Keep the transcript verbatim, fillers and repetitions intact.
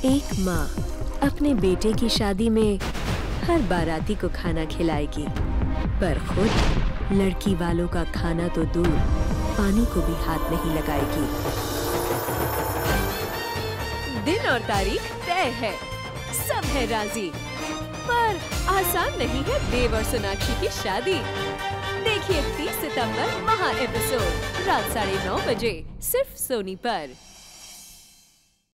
एक माँ अपने बेटे की शादी में हर बाराती को खाना खिलाएगी, पर खुद लड़की वालों का खाना तो दूर, पानी को भी हाथ नहीं लगाएगी। दिन और तारीख तय है, सब है राजी, पर आसान नहीं है देव और सोनाक्षी की शादी। देखिए तीस सितंबर महा एपिसोड रात साढ़े नौ बजे सिर्फ सोनी पर।